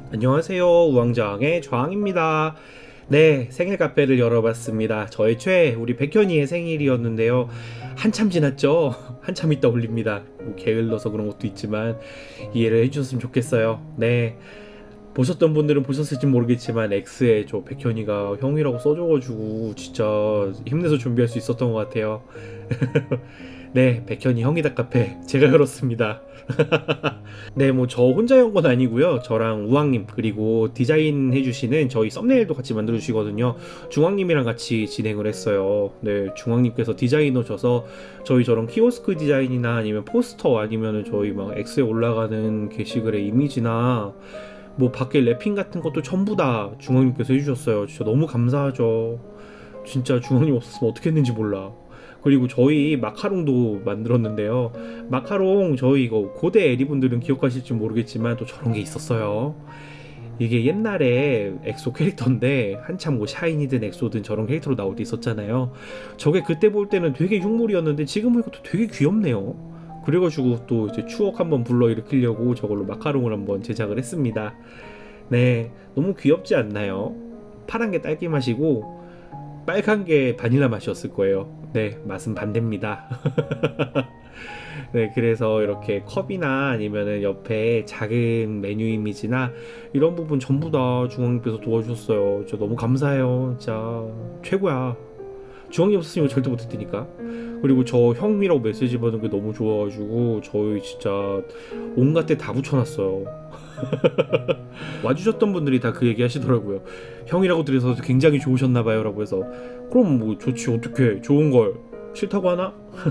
안녕하세요. 우왕좌왕의 좌왕입니다. 네, 생일 카페를 열어봤습니다. 저의 최애, 우리 백현이의 생일이었는데요. 한참 지났죠? 한참 있다 올립니다. 뭐 게을러서 그런 것도 있지만 이해를 해주셨으면 좋겠어요. 네, 보셨던 분들은 보셨을지 모르겠지만 X에 저 백현이가 형이라고 써줘가지고 진짜 힘내서 준비할 수 있었던 것 같아요. 네, 백현이 형이다 카페 제가 열었습니다. 네, 뭐 저 혼자 연 건 아니고요. 저랑 우왕님 그리고 디자인 해주시는 저희 썸네일도 같이 만들어주시거든요. 중왕님이랑 같이 진행을 했어요. 네, 중왕님께서 디자이너셔서 저희 저런 키오스크 디자인이나 아니면 포스터 아니면은 저희 막 X에 올라가는 게시글의 이미지나 뭐 밖에 랩핑 같은 것도 전부 다 중왕님께서 해주셨어요. 진짜 너무 감사하죠. 진짜 중앙님 없었으면 어떻게 했는지 몰라. 그리고 저희 마카롱도 만들었는데요. 마카롱 저희 이거 고대 에리분들은 기억하실지 모르겠지만 또 저런 게 있었어요. 이게 옛날에 엑소 캐릭터인데 한참 뭐 샤이니든 엑소든 저런 캐릭터로 나올 때 있었잖아요. 저게 그때 볼 때는 되게 흉물이었는데 지금 보니까 또 되게 귀엽네요. 그래가지고 또 이제 추억 한번 불러일으키려고 저걸로 마카롱을 한번 제작을 했습니다. 네, 너무 귀엽지 않나요? 파란 게 딸기 맛이고 빨간 게 바닐라 맛이었을 거예요. 네, 맛은 반대입니다. 네, 그래서 이렇게 컵이나 아니면은 옆에 작은 메뉴 이미지나 이런 부분 전부 다 중앙님께서 도와주셨어요. 진짜 너무 감사해요. 진짜 최고야. 중앙님 없었으면 절대 못할 테니까. 그리고 저 형이라고 메시지 받은 게 너무 좋아가지고 저희 진짜 온갖 데 다 붙여놨어요. 와주셨던 분들이 다 그 얘기 하시더라고요. 형이라고 들어서 굉장히 좋으셨나봐요 라고 해서 그럼 뭐 좋지 어떡해 좋은 걸 싫다고 하나?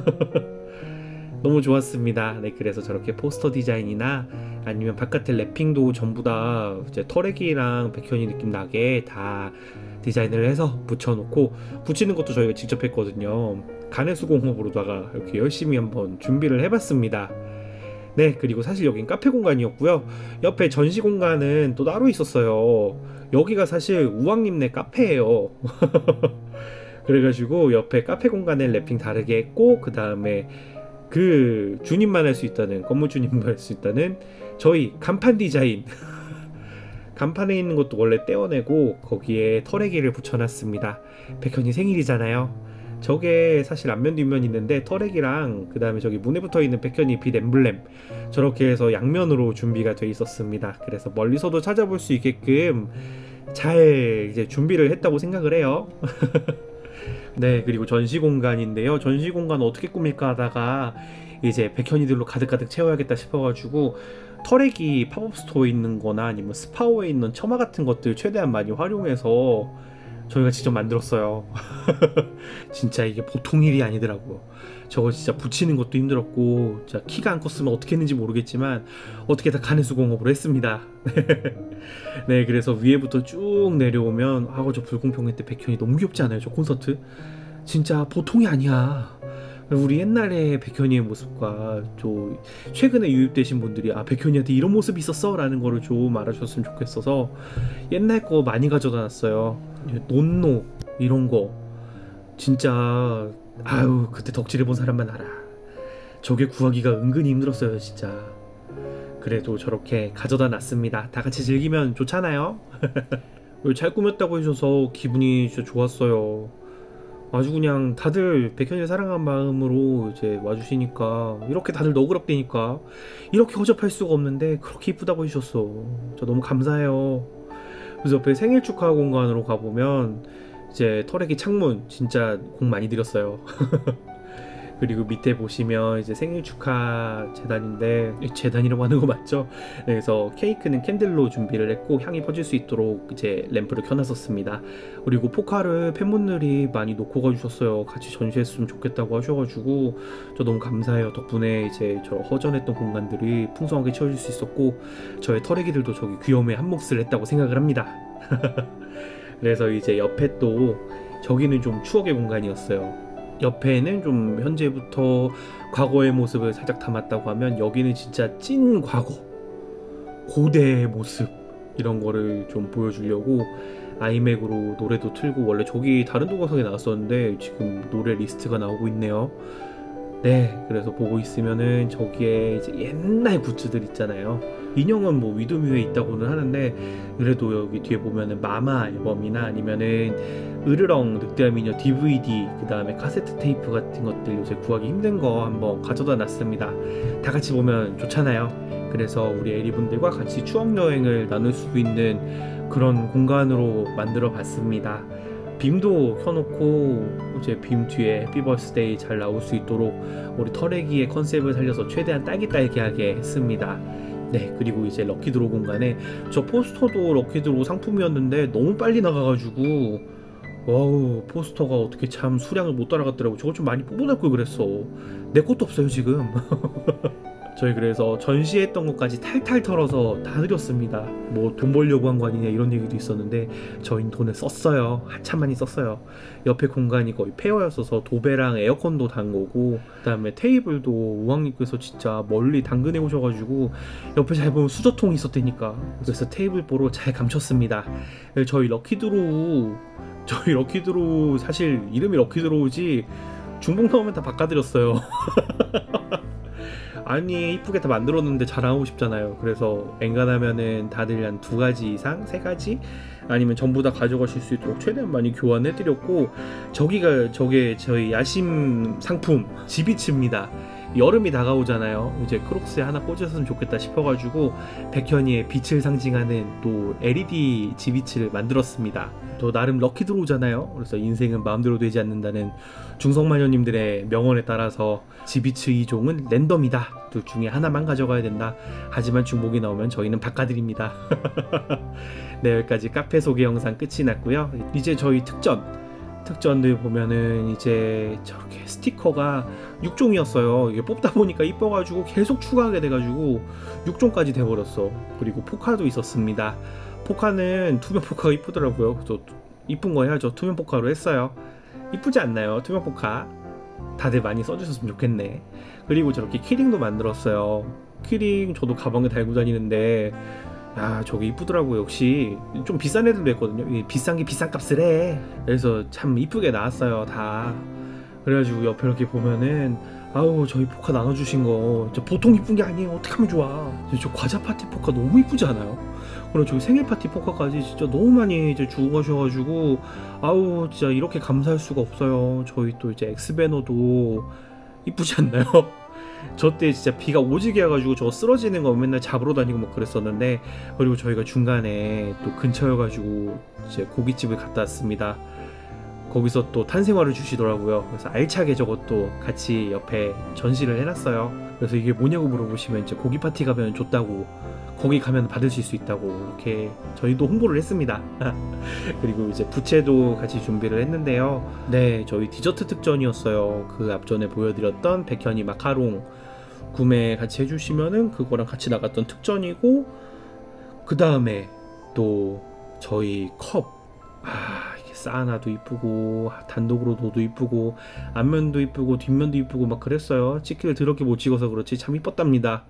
너무 좋았습니다. 네, 그래서 저렇게 포스터 디자인이나 아니면 바깥에 랩핑도 전부 다 이제 터레기랑 백현이 느낌 나게 다 디자인을 해서 붙여놓고 붙이는 것도 저희가 직접 했거든요. 가내수공업으로다가 이렇게 열심히 한번 준비를 해봤습니다. 네, 그리고 사실 여긴 카페 공간이었고요. 옆에 전시 공간은 또 따로 있었어요. 여기가 사실 우왕님네 카페예요. 그래가지고 옆에 카페 공간에 랩핑 다르게 했고 그 다음에 그 주님만 할 수 있다는 건물 주님만 할 수 있다는 저희 간판 디자인 간판에 있는 것도 원래 떼어내고 거기에 터레기를 붙여놨습니다. 백현이 생일이잖아요. 저게 사실 앞면 뒷면 있는데 터렉이랑 그 다음에 저기 문에 붙어있는 백현이 빛 엠블렘 저렇게 해서 양면으로 준비가 돼 있었습니다. 그래서 멀리서도 찾아볼 수 있게끔 잘 이제 준비를 했다고 생각을 해요. 네, 그리고 전시 공간인데요. 전시 공간 어떻게 꾸밀까 하다가 이제 백현이들로 가득가득 채워야겠다 싶어가지고 터렉이 팝업 스토어에 있는 거나 아니면 스파오에 있는 처마 같은 것들 최대한 많이 활용해서 저희가 직접 만들었어요. 진짜 이게 보통 일이 아니더라고요. 저거 진짜 붙이는 것도 힘들었고 진짜 키가 안 컸으면 어떻게 했는지 모르겠지만 어떻게 다 가내수공업으로 했습니다. 네, 그래서 위에부터 쭉 내려오면 아우 저 불공평회 때 백현이 너무 귀엽지 않아요? 저 콘서트 진짜 보통이 아니야. 우리 옛날에 백현이의 모습과 저 최근에 유입되신 분들이 아 백현이한테 이런 모습이 있었어 라는 거를 좀 알아주셨으면 좋겠어서 옛날 거 많이 가져다 놨어요. 논노 이런 거 진짜 아유 그때 덕질해본 사람만 알아. 저게 구하기가 은근히 힘들었어요 진짜. 그래도 저렇게 가져다 놨습니다. 다 같이 즐기면 좋잖아요. 잘 꾸몄다고 해줘서 기분이 진짜 좋았어요. 아주 그냥 다들 백현이를 사랑한 마음으로 이제 와주시니까 이렇게 다들 너그럽대니까 이렇게 허접할 수가 없는데 그렇게 이쁘다고 해주셨어. 저 너무 감사해요. 그래서 옆에 생일 축하 공간으로 가보면 이제 터레기 창문 진짜 공 많이 들였어요. 그리고 밑에 보시면 이제 생일 축하 재단인데 재단이라고 하는 거 맞죠? 그래서 케이크는 캔들로 준비를 했고 향이 퍼질 수 있도록 이제 램프를 켜놨었습니다. 그리고 포카를 팬분들이 많이 놓고 가주셨어요. 같이 전시했으면 좋겠다고 하셔가지고 저 너무 감사해요. 덕분에 이제 저 허전했던 공간들이 풍성하게 채워질 수 있었고 저의 터레기들도 저기 귀여움에 한몫을 했다고 생각을 합니다. 그래서 이제 옆에 또 저기는 좀 추억의 공간이었어요. 옆에는 좀 현재부터 과거의 모습을 살짝 담았다고 하면 여기는 진짜 찐 과거 고대의 모습 이런 거를 좀 보여주려고 아이맥으로 노래도 틀고 원래 저기 다른 동영상에 나왔었는데 지금 노래 리스트가 나오고 있네요. 네, 그래서 보고 있으면은 저기에 이제 옛날 굿즈들 있잖아요. 인형은 뭐 위드뮤에 있다고는 하는데 그래도 여기 뒤에 보면은 마마 앨범이나 아니면은 으르렁 늑대와 미녀 DVD 그 다음에 카세트 테이프 같은 것들 요새 구하기 힘든 거 한번 가져다 놨습니다. 다 같이 보면 좋잖아요. 그래서 우리 애리분들과 같이 추억여행을 나눌 수 있는 그런 공간으로 만들어 봤습니다. 빔도 켜놓고 이제 빔 뒤에 해피 버스데이 잘 나올 수 있도록 우리 터레기의 컨셉을 살려서 최대한 딸기딸기하게 했습니다. 네, 그리고 이제 럭키드로 공간에 저 포스터도 럭키드로 상품이었는데 너무 빨리 나가가지고 와우, 포스터가 어떻게 참 수량을 못 따라갔더라고. 저걸 좀 많이 뽑아낼 걸 그랬어. 내 것도 없어요 지금. 저희 그래서 전시했던 것까지 탈탈 털어서 다 드렸습니다. 뭐 돈 벌려고 한 거 아니냐 이런 얘기도 있었는데 저희는 돈을 썼어요. 한참 많이 썼어요. 옆에 공간이 거의 폐허였어서 도배랑 에어컨도 단 거고, 그 다음에 테이블도 우왕님께서 진짜 멀리 당근해 오셔가지고 옆에 잘 보면 수저통이 있었다니까. 그래서 테이블 보러 잘 감췄습니다. 저희 럭키드로우 사실 이름이 럭키드로우지 중복 나오면 다 바꿔드렸어요. 아니 이쁘게 다 만들었는데 자랑하고 싶잖아요. 그래서 엔간하면은 다들 한 2가지 이상? 3가지? 아니면 전부 다 가져가실 수 있도록 최대한 많이 교환해드렸고, 저게 저희 야심 상품 지비츠입니다. 여름이 다가오잖아요. 이제 크록스에 하나 꽂았으면 좋겠다 싶어가지고 백현이의 빛을 상징하는 또 LED 지비츠를 만들었습니다. 또 나름 럭키드로우잖아요. 그래서 인생은 마음대로 되지 않는다는 중성마녀님들의 명언에 따라서 지비츠 2종은 랜덤이다. 둘 중에 하나만 가져가야 된다. 하지만 중복이 나오면 저희는 바꿔드립니다. 네, 여기까지 카페 소개 영상 끝이 났고요. 이제 저희 특전들 보면은 이제 저렇게 스티커가 6종이었어요. 이게 뽑다 보니까 이뻐가지고 계속 추가하게 돼가지고 6종까지 돼버렸어. 그리고 포카도 있었습니다. 포카는 투명 포카가 이쁘더라고요. 저 이쁜 거 해야죠. 투명 포카로 했어요. 이쁘지 않나요? 투명 포카 다들 많이 써주셨으면 좋겠네. 그리고 저렇게 키링도 만들었어요. 키링 저도 가방에 달고 다니는데 야, 저게 이쁘더라고요. 역시 좀 비싼 애들도 있거든요. 비싼 게 비싼 값을 해. 그래서 참 이쁘게 나왔어요 다. 그래가지고 옆에 이렇게 보면은 아우, 저희 포카 나눠주신 거 진짜 보통 이쁜 게 아니에요. 어떡하면 좋아. 저 과자 파티 포카 너무 이쁘지 않아요? 그리고 저기 생일 파티 포카까지 진짜 너무 많이 이제 주고 가셔가지고 아우, 진짜 이렇게 감사할 수가 없어요. 저희 또 이제 엑스배너도 이쁘지 않나요? 저 때 진짜 비가 오지게 와가지고 저거 쓰러지는 거 맨날 잡으러 다니고 막 그랬었는데, 그리고 저희가 중간에 또 근처여가지고 이제 고깃집을 갔다 왔습니다. 거기서 또 탄생화를 주시더라고요. 그래서 알차게 저것도 같이 옆에 전시를 해놨어요. 그래서 이게 뭐냐고 물어보시면 이제 고기 파티 가면 줬다고, 거기 가면 받으실 수 있다고 이렇게 저희도 홍보를 했습니다. 그리고 이제 부채도 같이 준비를 했는데요. 네, 저희 디저트 특전이었어요. 그 앞전에 보여드렸던 백현이 마카롱 구매 같이 해주시면은 그거랑 같이 나갔던 특전이고, 그 다음에 또 저희 컵, 이게 사나도 이쁘고 단독으로 둬도 이쁘고 앞면도 이쁘고 뒷면도 이쁘고 막 그랬어요. 찍기를 더럽게 못 찍어서 그렇지 참 이뻤답니다.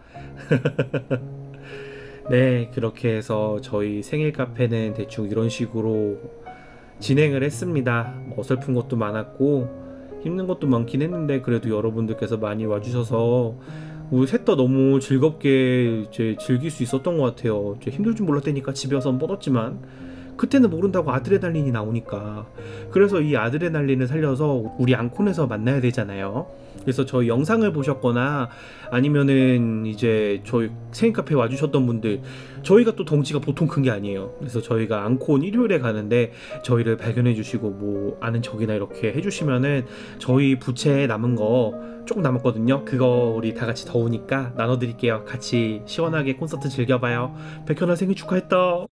네, 그렇게 해서 저희 생일 카페는 대충 이런 식으로 진행을 했습니다. 어설픈 것도 많았고 힘든 것도 많긴 했는데 그래도 여러분들께서 많이 와주셔서 우리 셋 다 너무 즐겁게 이제 즐길 수 있었던 것 같아요. 이제 힘들 줄 몰랐다니까 집에 와서 뻗었지만 그때는 모른다고 아드레날린이 나오니까. 그래서 이 아드레날린을 살려서 우리 앙콘에서 만나야 되잖아요. 그래서 저희 영상을 보셨거나 아니면은 이제 저희 생일 카페 와주셨던 분들, 저희가 또 덩치가 보통 큰 게 아니에요. 그래서 저희가 앙콘 일요일에 가는데 저희를 발견해 주시고 뭐 아는 척이나 이렇게 해주시면은 저희 부채에 남은 거 조금 남았거든요. 그거 우리 다 같이 더우니까 나눠드릴게요. 같이 시원하게 콘서트 즐겨봐요. 백현아 생일 축하했다.